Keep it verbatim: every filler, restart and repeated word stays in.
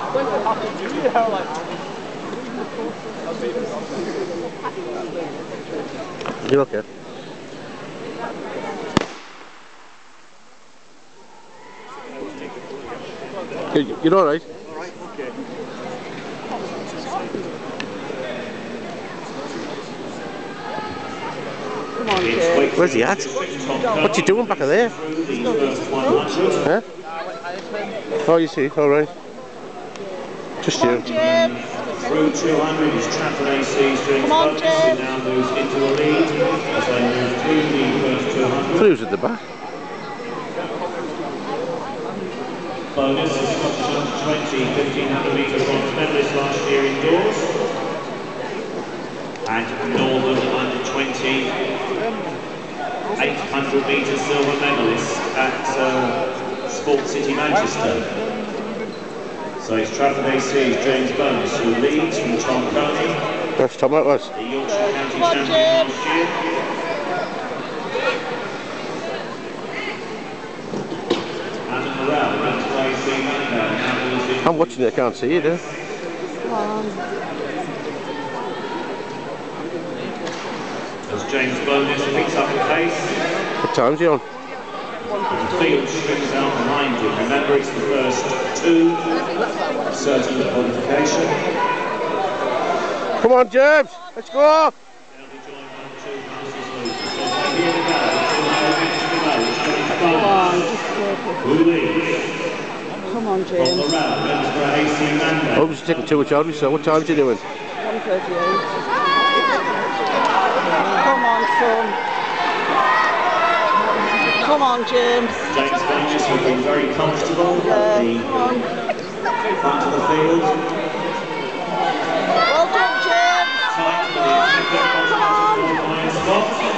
You okay? You- You're alright? Alright, okay. Come on, Jim. Where's he at? What you doing back there? Huh? Oh, you see, alright. Just Come you. on, Jim. Through two hundred is Trafford A C's James Come on, Bonus, Jim. who now moves into the lead as they move through the first two hundred. Who's at the back? Bonus is Scottish under twenty, fifteen hundred metre bronze medalist last year indoors. And Northern under twenty, eight hundred metre silver medalist at uh, Sports City Manchester. So it's Trafford A C's James Bonus who leads from Tom Coney. First time that was. The Yorkshire County Come on, champion Jim. last year. Adam Morrell runs away C Monday. Now losing. I'm watching it, I can't see you, do. Come on. As James Bonus picks up the pace. What time's he on? The field strings out behind him. Remember, it's the first two certain qualification. Come on, James! Let's go! They'll be joined by the two fastest losers. So here we go. two hundred metres to go. It's James Come on, Bonus just take it. who leads. Come on, From James. the round, Middlesbrough A C Monday. I was taking too much out of you, so what time's you doing? one thirty-eight. Come on, son. Come on, James. James Bonus has been very comfortable at the front of the field. Well done, James. Tight for the second Come on. qualifying spot.